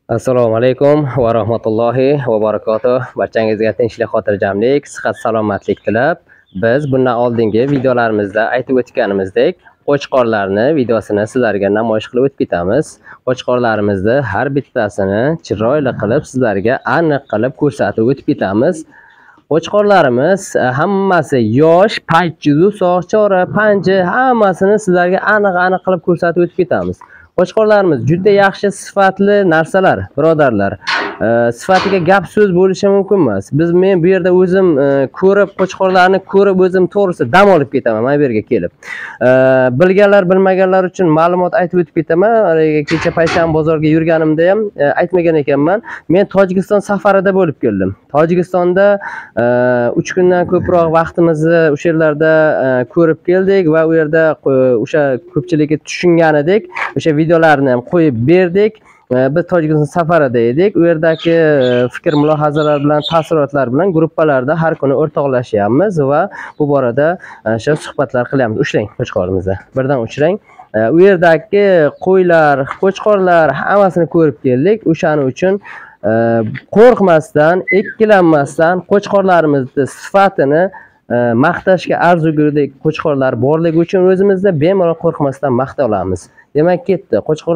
Assalomu alaykum va rahmatullohi va barakatuh. Barchangizga tinchlik, xotirjamlik, sihat, salomatlik tilab, biz bundan oldingi videolarimizda aytib o'tganimizdek, qo'chqorlarni videosini sizlarga namoyish qilib o'tib ketamiz. Qo'chqorlarimizni har bittasini chiroyli qilib sizlarga aniq qilib ko'rsatib o'tib ketamiz. Qo'chqorlarimiz hammasi yosh, paychizu, soqchora, panji hammasini sizlarga aniq qilib ko'rsatib o'tib ketamiz. Qo'chqorlarimiz juda yaxshi sifatli narsalar, birodarlar. Sifatiga gap so'z bo'lishi mumkin emas. Men bu yerda o'zim ko'rib, qo'chqorlarni ko'rib o'zim to'g'risi dam olib ketaman mana bu yerga kelib. Bilganlar, bilmaganlar uchun ma'lumot aytib o'tib ketaman. Kecha payshan bozorga yurganimda ham aytmagan ekanman. Men Tojikiston safarida bo'lib keldim. Tojikistonda 3 kundan ko'proq vaqtimizni o'sha yerlarda ko'rib keldik va u yerda o'sha ko'pchilikka tushunganidek o'sha videolarni ham qo'yib berdik. Biz Tojikiston safarida edik. U yerdagi fikr mulohazalar bilan, taassurotlar bilan gruppalarda har kuni o'rtoqlashyapmiz va bu borada o'sha suhbatlar qilyapmiz. Ushlang qo'chqorimizni. Birdan uchrang. U yerdagi qo'ylar, qo'chqorlar hammasini ko'rib keldik. O'shaning uchun qo'rqmasdan, ikkilanmasdan qo'chqorlarimizni sifatini maqtashga arzigulik qo'chqorlar borligi uchun o'zimizda bemalol qo'rqmasdan maqta olamiz. Demak, ketdi.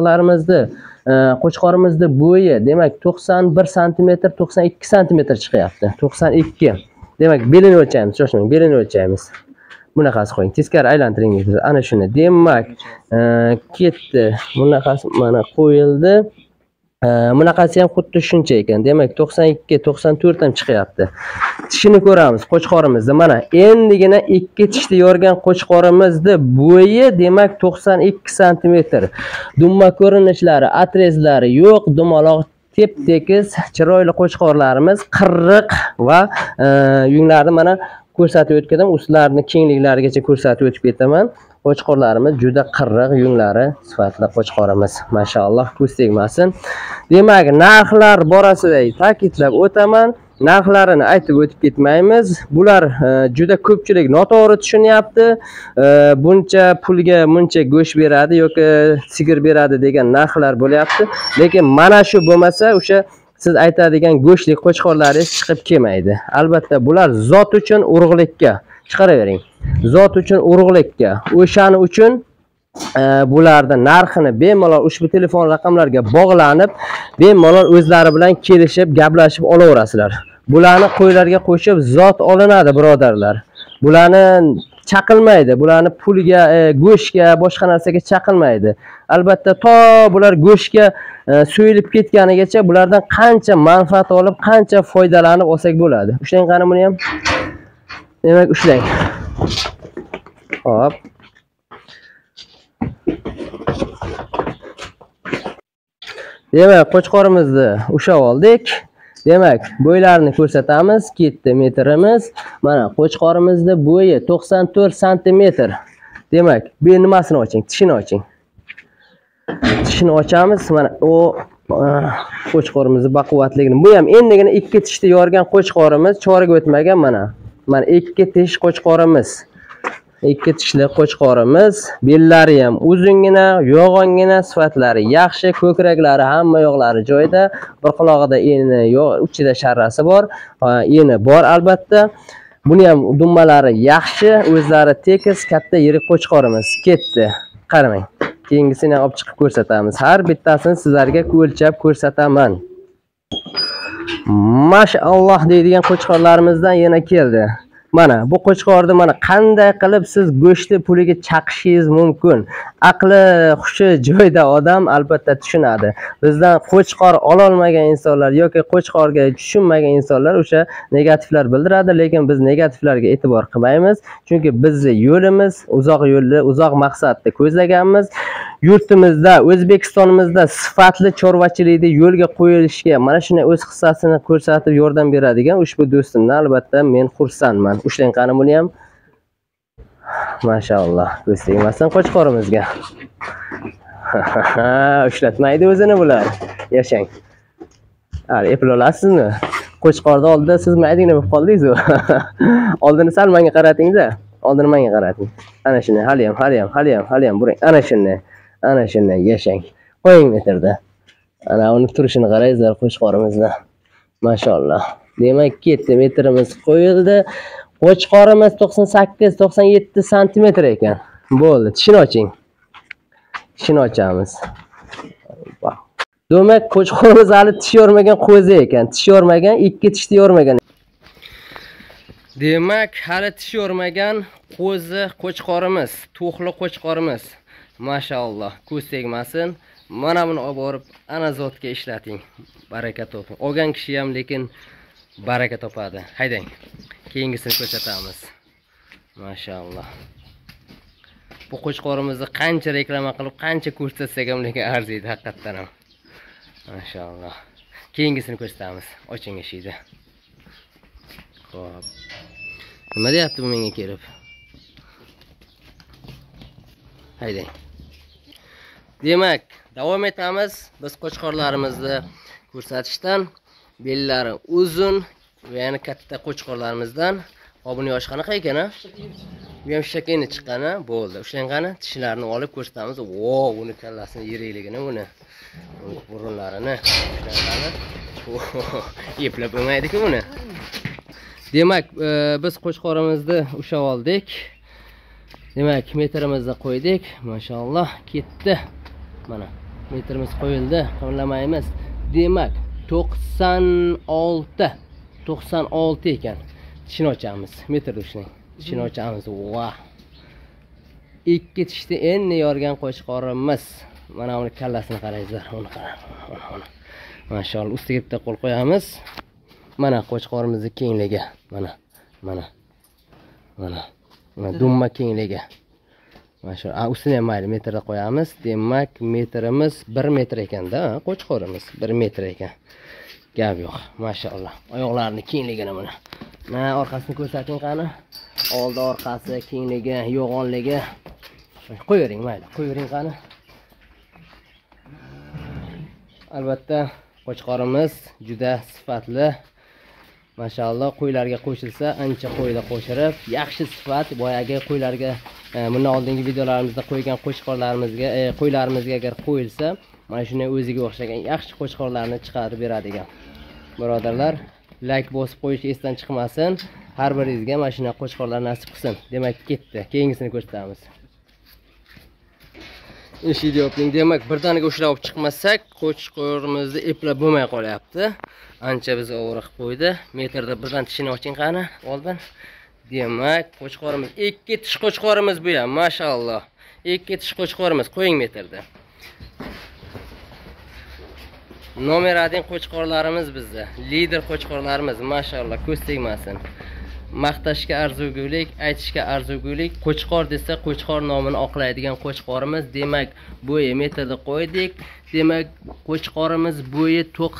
Qo'chqorimizni bo'yi, demak, 91 sm, 92 sm chiqyapti. 92. Demak, belini o'lchaymiz, shoshmang, belini o'lchaymiz. Bunaqasi qo'ying. Teskari aylantiring. Ana shuni. Demak, ketdi. Bunaqasi mana qo'yildi. Bunaqasi ham xuddi shuncha ekan. Demak, 92, 94 ham chiqyapti. Tishini ko'ramiz qo'chqorimizni. Mana endigina 2 tishli yorgan qo'chqorimizni bo'yi demak 92 sm. Dumma ko'rinishlari, atrezlari yo'q, dumaloq tep-tekis chiroyli qo'chqorlarimiz, qirriq va yunglarni mana ko'rsatib o'tgandim. Ularni kengliklarigacha ko'rsatib o'tib ketaman. Qo'chqorlarimiz juda qirriq, yunglari sifatli qo'chqorimiz. Mashalloh, ko'z tegmasin. Demak, narxlar borasida ta'kidlab o'taman. Narxlarini aytib o'tib ketmaymiz. Bular juda ko'pchilik noto'g'ri tushunyapti. Buncha pulga buncha go'sht beradi yoki sigir beradi degan narxlar bo'lyapti. Lekin mana shu bo'lmasa, o'sha siz aytadigan go'shtlik qo'chqorlaringiz chiqib kelmaydi. Albatta, bular zot uchun urug'likka chiqaravering. Zot uchun urug'likka. O'shaning uchun bularda narxini bemalol ushbu telefon raqamlarga bog'lanib, bemalol o'zlari bilan kelishib, gaplashib olaverasizlar. Bularni qo'ylarga qo'shib zot olinadi, birodarlar. Bularni chaqilmaydi. Bularni pulga, go'shtga, boshqa narsaga chaqilmaydi. Albatta, to bular go'shtga so'yilib ketganigacha bulardan qancha manfaat olib, qancha foydalanib olsak bo'ladi. Ushlang qani buni ham. Demak, ushlang. Hop. Demak, qo'chqorimizni ushlab oldik. Demak, bo'ylarini ko'rsatamiz. Ketdi metrimiz. Mana qo'chqorimizni bo'yi 94 sm. Demak, bu nimasini oching? Tishini oching. Tishini ochamiz. Mana o qo'chqorimizni baquvvatligini. Bu ham endigina 2 tishli yorgan qo'chqorimiz, chorak o'tmagan mana. Mana 2 tish qo'chqorimiz. 2 tishli qo'chqorimiz. Bellari ham uzungina, yo'g'ongina, sifatlari yaxshi, ko'kraklari hamma yo'qlari joyida. Bir qulog'ida eni yo'q, uchida sharrasi bor. Eni bor albatta. Buni ham dummalari yaxshi, o'zlari tekis, katta yirik qo'chqorimiz. Ketdi. Qaramang. Keyingisini olib chiqib ko'rsatamiz. Har bittasini sizlarga o'lchab ko'rsataman. Mashalloh deydigan qo'chqorlarimizdan yana keldi. Mana bu qo'chqorni mana qanday qilib siz go'shtni puliga chaqishingiz mumkin. Aqli, hushi joyida odam albatta tushunadi. Bizdan qo'chqor ololmagan insonlar yoki qo'chqorga tushunmagan insonlar o'sha negativlar bildiradi, lekin biz negativlarga e'tibor qilmaymiz. Chunki bizning yo'limiz uzoq yo'lli, uzoq maqsadni ko'zlaganmiz. Yurtimizda, O'zbekistonimizda sifatli chorvachilikni yo'lga qo'yilishga mana shunday o'z hissasini ko'rsatib yordam beradigan ushbu do'stimdan albatta men xursandman. Ushlang qani buni ham. Mashalloh, ko'z tegmasin qo'chqorimizga. Ushlatmaydi o'zini bular. Yashang. Hali eplay olasizmi? Qo'chqorni oldida siz maydina bo'lib qoldingiz-ku. Oldini sal menga qarating-da. Oldini menga qarating. Ana shuni, hali ham buring. Ana shuni yashang. Qo'ying metrda. Ana uni turishini qarangizlar qo'chqorimizni. Mashallah. Demak, ketdi, metrimiz qo'yildi. Qo'chqorimiz 98-97 sm ekan. Bo'ldi, tishini oching. Tishini ochamiz. Demak, qo'chqorimiz hali tish yormagan qo'zi ekan. Tish yormagan, ikki tishni yormagan. Demak, hali tish yormagan qo'zi qo'chqorimiz, to'xli qo'chqorimiz. Mashallah, ko'z tegmasin. Mana buni olib borib ana zotga ishlating. Baraka toping. Olgan kishi ham lekin baraka topadi. Haydang. Keyingisini ko'rsatamiz. Mashallah. Bu qo'chqorimizni qancha reklama qilib, qancha ko'rsatsak ham lekin arziydi haqiqatan ham. Mashallah. Keyingisini ko'rsatamiz. Oching eshikni. Xo'p. Nima deyapti bu menga kelib? Haydang. Demak, davom etamiz. Biz qo'chqorlarimizni ko'rsatishdan bellari uzun va yana katta qo'chqorlarimizdan. Buni yosh qanaqa ekan, ha? Bu ham shakeni chiqqani, bo'ldi. Ushlanqani tishlarini olib ko'rsatamiz. Wow, uni kallasini yirikligini, uni burunlarini ushlanqani. Eplab bo'lmaydi-ku buni. Demak, biz qo'chqorimizni ushlab oldik. Demak, metrimizni qo'ydik. Mashallah, ketdi. Mana, metrimiz qo'yildi. Qimlamaymiz. Demak, 96 ekan. Tishini ochamiz. Metr ushlang. Tishini ochamiz. Voh. Ikki tishni endi yorgan qo'chqorimiz. Mana uni kallasini qarangizlar. Uni qarang. Mashallah, ustiga bitta qo'l qo'yamiz. Mana qo'chqorimizning kengligi. Mana dumma kengligi. Mashallah, ustini ham mayli metrda qo'yamiz. Demak, metrimiz 1 metr ekanda, qo'chqorimiz 1 metr ekan. Gap yo'q. Mashallah. Oyoqlarini kengligini mana. Mana orqasini ko'rsating qani. Oldi orqasi kengligi, yo'g'onligi. Qo'ying mayli, qo'ying qani. Albatta, qo'chqorimiz juda sifatli. Mashallah, qo'ylarga qo'shilsa, ancha qo'yda qo'shirib, yaxshi sifat. Boyagi qo'ylarga, bundan oldingi videolarimizda qo'ygan qo'ylarimizga agar qo'yilsa, mana shunday o'ziga o'xshagan yaxshi qo'chqorlarni chiqarib beradigan. Birodarlar, like bosib qo'yish esdan chiqmasin. Har biringizga mana shunday qo'chqorlar nasib qilsin. Demak, ketdi. Keyingisini ko'rsatamiz. Eshikni yoping. Demak, birdaniga ushlab olib chiqmasak, qo'chqorimizni eplab bo'lmay qolyapti. Ancha biz og'riq qo'ydi. Metrda birdan tishini oching qani, oldin. Demak, qo'chqorimiz 2 tish qo'chqorimiz bu ham, mashallah. 2 tish qo'chqorimiz, qo'ying metrda. Nomer 1 qo'chqorlarimiz bizda. Lider qo'chqorlarimiz, mashallah, ko'z tegmasin. Maqtashga arzugulik, aytishga arzugulik. Qo'chqor desa, qo'chqor nomini oqlaydigan qo'chqorimiz. Demak, bo'yi metrda qo'ydik. Demak, qo'chqorimiz bo'yi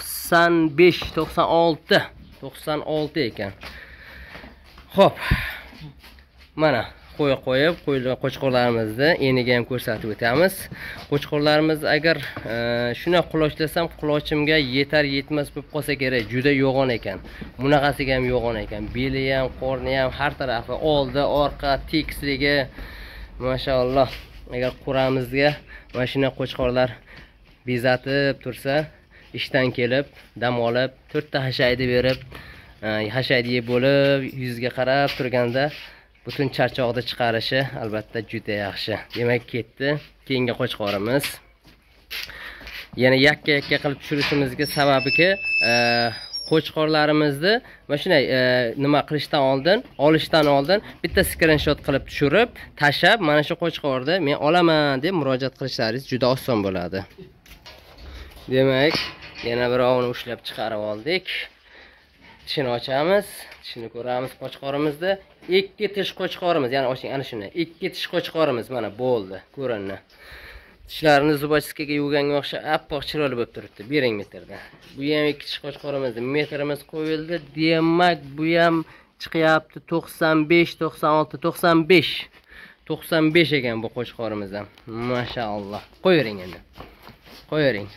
96 ekan. Xo'p. Mana qo'yib qo'chqorlarimizni eniga ham ko'rsatib o'tamiz. Qo'chqorlarimiz agar shuna qulochlasam, qulochimga yetar-yetmas bo'lib qolsa kerak, juda yo'g'on ekan. Bunaqasiga ham yo'g'on ekan. Beli ham, qorni ham, har tarafi, oldi, orqa, tekisligi. Mashallah. Agar quramizga mana shunday qo'chqorlar bezatib tursa, ishdan kelib, dam olib, 4 ta hashaydi berib, hashaydi yeb bo'lib, yuziga qarab turganda butun charchoqni chiqarishi albatta juda yaxshi. Demak, ketdi. Keyingi qo'chqorimiz. Yana yakka-yakka qilib tushirishimizga sababiki, qo'chqorlarimizni mana shunday nima qilishdan oldin, olishdan oldin bitta screenshot qilib tushirib, tashab, mana shu qo'chqorni men olaman deb murojaat qilishlaringiz juda oson bo'ladi. Demak, yana birovini ushlab chiqarib oldik. Tishini ochamiz, tishini ko'ramiz qo'chqorimizni. 2 tish qo'chqorimiz, ya'ni oching ana shunday. 2 tish qo'chqorimiz mana bo'ldi, ko'rinadi. Tishlarini zubachkaga yuvganga o'xshab appoq chiroyli bo'lib turibdi. Bering metrda. Bu ham 2 tish qo'chqorimiz, metrimiz qo'yildi. Demak, bu ham chiqyapti 95, 96, 95. 95 ekan bu qo'chqorimiz ham. Mashallah. Qo'ying endi. Qo'ying.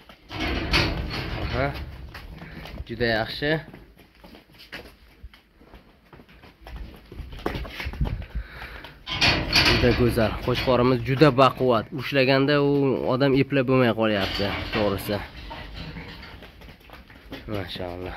Aha. Juda yaxshi. Juda go'zal. Qo'chqorimiz juda baquvvat. Ushlaganda u odam eplab bo'lmay qolyapti, to'g'risi. Maşallah.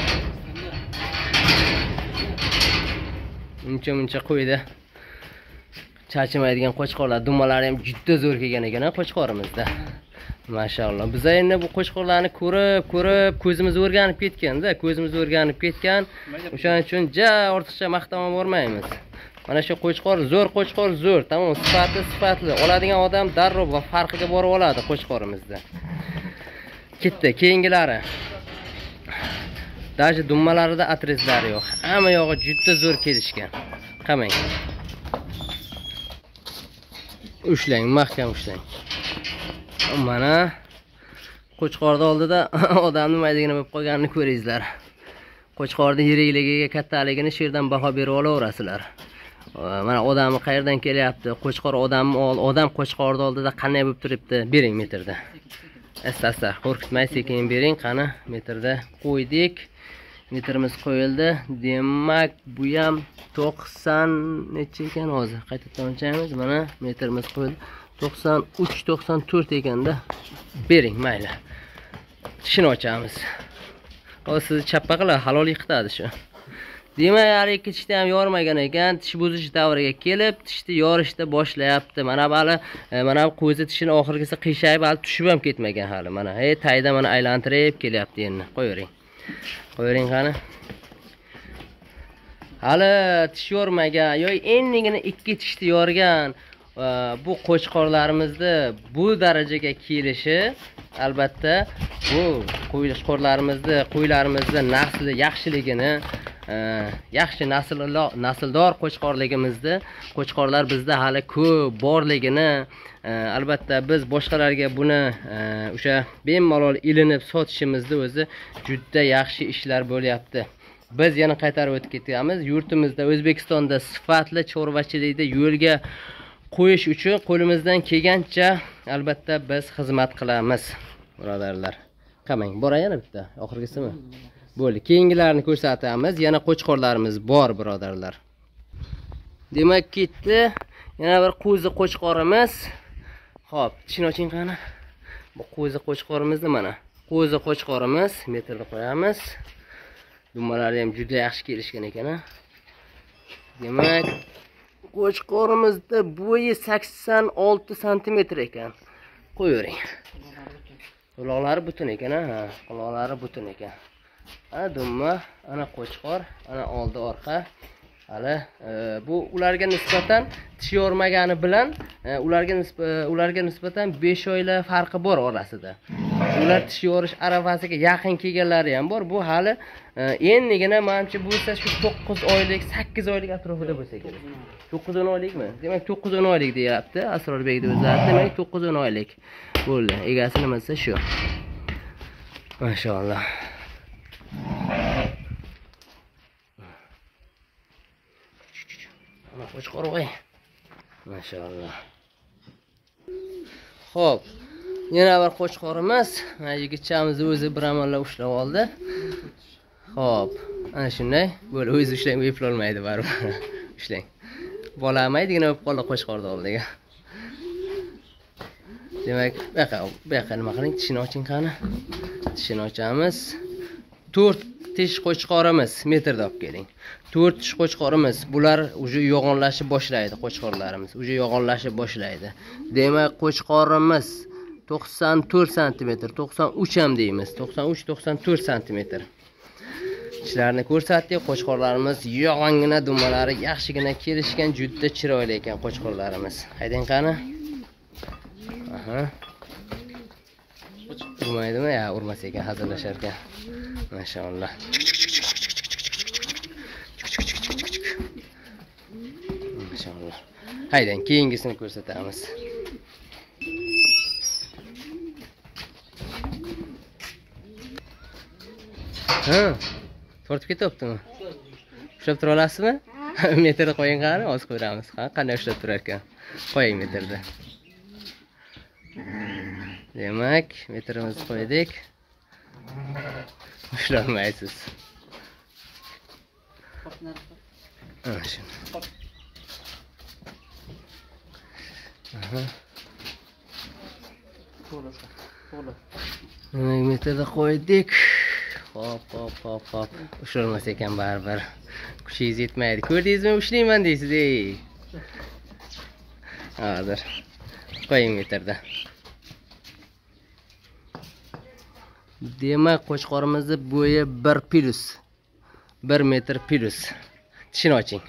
Muncha qo'ydi. Charchamaydigan qo'chqorlar, dumalari ham juda zo'r kelgan ekan qo'chqorimizda. Maşallah. Biz endi bu qo'chqorlarni ko'rib ko'zimiz o'rganib ketganda, ko'zimiz o'rganib ketgan. O'shaning uchun ortiqcha maqtamay bormaymiz. Mana shu qo'chqor zo'r, tamom, sifatli. Oladigan odam darrov va farqiga borib oladi qo'chqorimizda. Ketdi, keyingilari. Даже dummalarida atrezlari yo'q. Hamma yog'i juda zo'r kelishgan. Qamang. Ushlang, mahkam ushlang. Mana qo'chqorni oldida odam nimaligini bo'lib qolganini ko'ringizlar. Qo'chqorning yirigligiga, kattaligini shu yerdan baho berib olaverasizlar. Mana odamni qayerdan kelyapti? Qo'chqor odam qo'chqorning oldida qanday bo'lib turibdi? Bering metrda. Asta, qo'rqitmay sekin bering. Qani metrda qo'ydik. Metrimiz qo'yildi. Demak, bu ham 90 necha ekan hozir? Qaytadan o'lchaymiz. Mana metrimiz qo'yildi. 93-94 ekanda. Bering, mayli. Tishini ochamiz. Hozir sizni chappa qilib halol yiqitadi shu. Demak, har ikki tishda ham yormagan ekan, tish buzish davriga kelib, tishni yorishda boshlayapti. Mana bu qo'zi tishini oxirgisi qiyshayib, hali tushib ham ketmagan hali. Mana, tayda mana aylantirib kelyapti endi. Qo'ying qani. Hali tish yormagan, yoki endigina ikki tishni yorgan bu qo'chqorlarimizni bu darajaga kelishi albatta bu qo'ylarimizni nasli yaxshiligini, yaxshi nasldor qo'chqorlar bizda hali ko'p borligini, albatta biz boshqalarga buni o'sha bemalol ilinib sotishimizni o'zi juda yaxshi ishlar bo'lyapti. Biz yana qaytarib o'tib ketamiz. Yurtimizda, O'zbekistonda sifatli chorvachilikda yo'lga qo'yish uchun qo'limizdan kelgancha albatta biz xizmat qilamiz, birodarlar. Qamang, boray yana bitta, oxirgisimi? Bo'ldi. Keyingilarni ko'rsatamiz. Yana qo'chqorlarimiz bor, birodarlar. Demak, ketdi. Yana bir qo'zi qo'chqorimiz. Xo'p, tishini oching qani. Bu qo'zi qo'chqorimizni mana. Qo'zi qo'chqorimiz, metrni qo'yamiz. Dumalari ham juda yaxshi kelishgan ekan. Demak, qo'chqorimizda bo'yi 86 sm ekan. Qo'yavering. Quloqlari butun ekan, quloqlari butun ekan. Dumma, ana qo'chqor, ana oldi orqa. Hali bu ularga nisbatan tish yormagani bilan ularga nisbatan 5 oylar farqi bor orasida. Ular tish yorish arafasiga yaqin kelganlari ham bor. Bu hali endigina menimcha bo'lsa shu 9 oylik, 8 oylik atrofida bo'lsa kerak. 9-10 oylikmi? Demak 9-10 oylik deyapti Asrorbekning o'zlari. Demak 9-10 oylik. Bo'ldi. Egasi nima desa shu. Maşallah. Ana qo'chqor qo'y. Maşallah. Xo'p. Yana bir qo'chqorimiz. Mana yigitchamiz o'zi bir amallab ushlab oldi. Xo'p. Ana shunday. Bo'ldi, o'zi ushlang, eplolmaydi baribir. Ushlang. Bolamaydigina bo'lib qoldi qo'chqorni oldiga. Demak, bu yoqqa nima qiling? Tishini oching qani. Tishini ochamiz. 4 tish qo'chqorimiz metrda olib keling. 4 tish qo'chqorimiz. Bular uje yo'g'onlashib boshlaydi, qo'chqorlarimiz. Uje yo'g'onlashib boshlaydi. Demak, qo'chqorimiz 94 sm, 93 ham deymiz. 93-94 sm. Tishlarni ko'rsatdik. Qo'chqorlarimiz yo'g'ongina, dumalari yaxshigina kelishgan, juda chiroyli ekan qo'chqorlarimiz. Haydang qani. Aha. Urmaydimi? Ya, urmas ekan, hazillashar ekan. Maşallah. Maşallah. Haydang, keyingisini ko'rsatamiz. Tortib ketyaptimi? Ushlab tura olasizmi? Metrni qo'ying qani, hozir ko'ramiz. Qanday ushlab turar ekan. Qo'ying metrda. Demak, metrimizni qo'ydik. Ushlolmaysiz. Demak, metrda qo'ydik. Hop. Ushilmas ekan baribir. Kuchingiz yetmaydi. Ko'rdingizmi, ushlayman deysiz, ey. Hozir. Qo'ying metrda. Demak, qo'chqorimizni bo'yi 1+. 1 metr plus. Tishini oching.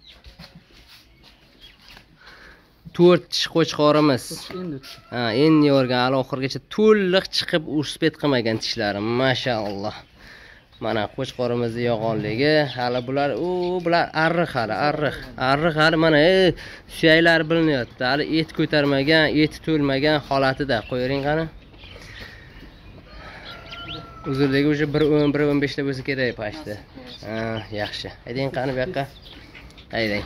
4 tish qo'chqorimiz. Endi yorgan hali oxirgacha to'liq chiqib uspet qilmagan tishlari. Mashalloh. Mana qo'chqorimizni yo'g'onligi, hali bular arriq hali mana suyaklari bilinyapti. Hali et ko'tarmagan, eti to'lmagan holatida. Qo'ying qani. Uzunligi o'sha 1.10-1.15 ta bo'lsa kerak pashti. Yaxshi. Haydang qani bu yoqqa. Haydang.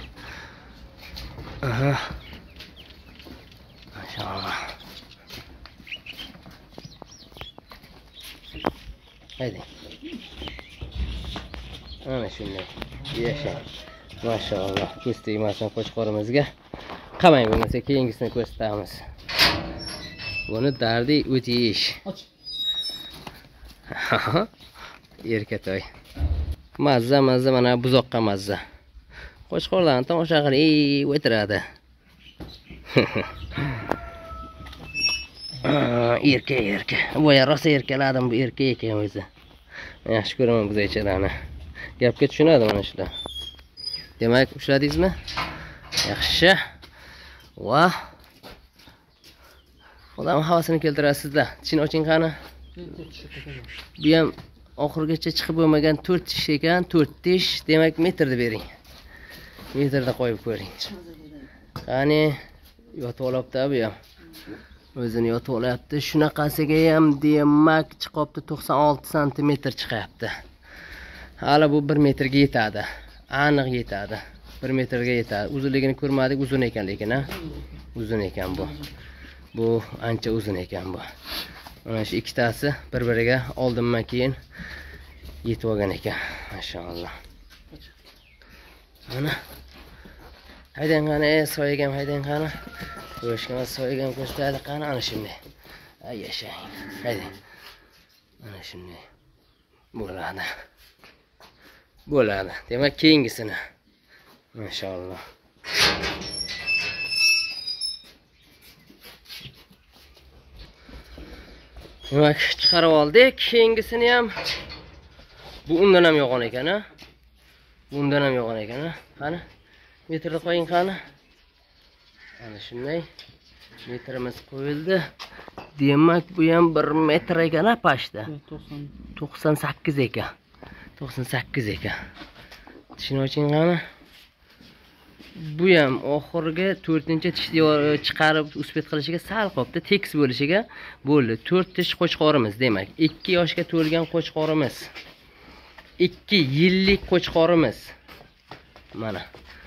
Maşallah. Haydi. Ana shunday. Yashang. Maşallah. Ko'z tegmasin qo'chqorimizga. Qamang bo'lmasa keyingisini ko'rsatamiz. Buni dardi o'tish. Erkatoy. Mazza mana buzoqqa mazza. Qo'chqorlarni tomosha qilib o'tiradi. Erkak. Voy rosa erkaladim bu erkak ekan o'zi. Yaxshi ko'raman buzaychalarni. Gapga tushunadi mana shular. Demak, ushladingizmi? Yaxshi. Va odam havasini keltirasizlar. Tishini oching qani. Bu ham oxirgacha chiqib bo'lmagan 4 tish ekan, 4 tish. Demak, metrda bering. Metrda qo'yib ko'ring. Qani, yotib olibdi bu ham. O'zini yotib olyapti. Shunaqasiga ham demak chiqibdi 96 sm chiqyapti. Hali bu 1 metrga yetadi. Aniq yetadi. 1 metrga yetadi. Uzunligini ko'rmadik, uzun ekan lekin, ha. Uzun ekan bu. Bu ancha uzun ekan bu. Mana shu ikkitasi bir-biriga oldinma keyin yetib olgan ekan. Mashalloh. Mana haydang qani, soyigam haydang qani. Qo'shgan soyigam ko'rsatadi qani, ana shunday. Yashang. Haydang. Mana shunday. Bo'ladi. Demak, keyingisini. Mashalloh. Demak, chiqarib oldik. Keyingisini ham bu undan ham yo'g'on ekan, ha. Bundan ham yo'g'on ekan, ha. Qani? Metrda qo'ying qani. Ana shunday. Metrimiz qo'yildi. Demak, bu ham 1 metr ekan, pashta. 98 ekan. 98 ekan. Tishini oching qani. Bu ham oxirgi 4-tishni chiqarib uspet qilishiga sal qolibdi, tekis bo'lishiga bo'ldi. 4 tish qo'chqorimiz, demak, 2 yoshga to'lgan qo'chqorimiz. 2 yillik qo'chqorimiz. Mana.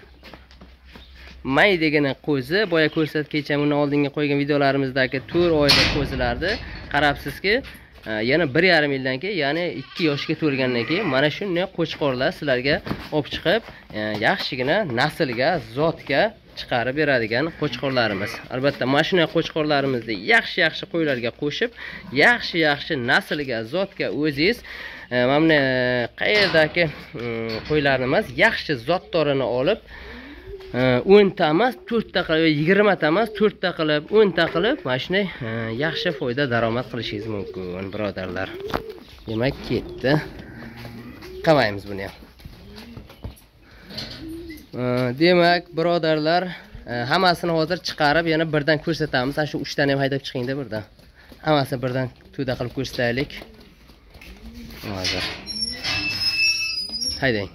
May degani qo'zi, boya ko'rsatgancha uni oldinga qo'ygan videolarimizdagi 4 oylik qo'zilarni qarabsizki, yana 1,5 yildan keyin, ya'ni 2 yoshga to'lgandan keyin mana shunday qo'chqorlar sizlarga olib chiqib, yaxshigina naslga, zotga chiqarib beradigan qo'chqorlarimiz. Albatta, mana shunday qo'chqorlarimizni yaxshi qo'ylarga qo'shib, yaxshi naslga, zotga o'zingiz mana qayerdagi qo'ylarni emas, yaxshi zotdorini olib 10 ta emas, 4 ta qilib, 20 ta emas, 4 ta qilib, 10 ta qilib, mana shunday yaxshi foyda daromad qilishingiz mumkin, birodarlar. Demak, ketdi. Qamaymiz buni ham. Demak, birodarlar, hammasini hozir chiqarib, yana birdan ko'rsatamiz. Ana shu 3 tani ham haydab chiqingda birdan. Hammasini birdan to'da qilib ko'rsataylik. Hozir. Haydang.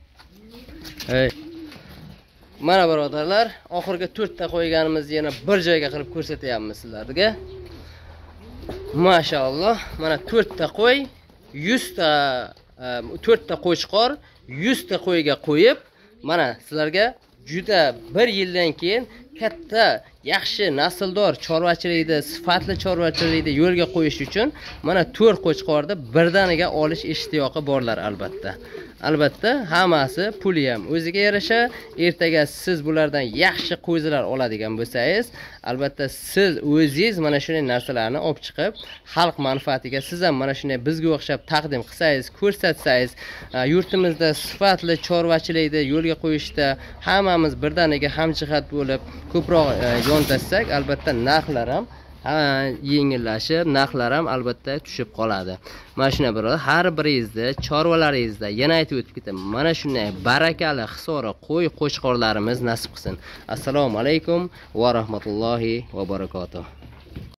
Mana birodarlar, oxirgi 4 ta qo'yganimizni yana bir joyga qilib ko'rsatyapmiz sizlarga. Mashalloh, mana 4 ta qo'y, 100 ta 4 ta qo'chqor, 100 ta qo'yga qo'yib, mana sizlarga juda 1 yildan keyin katta yaxshi nasldor chorvachilikni, sifatli chorvachilikni yo'lga qo'yish uchun mana 4 qo'chqorni birdaniga olish ishtiyoqi borlar albatta. Albatta, hammasi puli ham o'ziga yarasha. Ertaga siz bulardan yaxshi qo'zilar oladigan bo'lsangiz, albatta siz o'zingiz mana shunday narsalarni olib chiqib, xalq manfaatiga siz ham mana shunday bizga o'xshab taqdim qilsangiz, ko'rsatsangiz, yurtimizda sifatli chorvachilikni yo'lga qo'yishda hammamiz birdaniga hamjihat bo'lib ko'proq yondashsak, albatta narxlar ham yengillashib, narxlar ham albatta tushib qoladi. Mana shuna birodar, har biringizni chorvalaringizda yana aytib o'tib ketaman. Mana shunday barakali hisori qo'y qo'chqorlarimiz nasib qilsin. Assalomu alaykum va rahmatullohi va barakatuh.